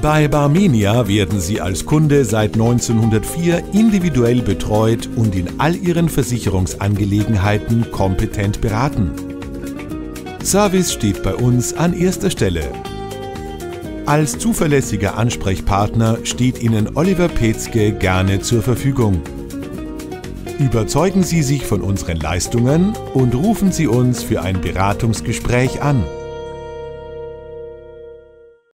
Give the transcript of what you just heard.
Bei Barmenia werden Sie als Kunde seit 1904 individuell betreut und in all Ihren Versicherungsangelegenheiten kompetent beraten. Service steht bei uns an erster Stelle. Als zuverlässiger Ansprechpartner steht Ihnen Oliver Petzke gerne zur Verfügung. Überzeugen Sie sich von unseren Leistungen und rufen Sie uns für ein Beratungsgespräch an.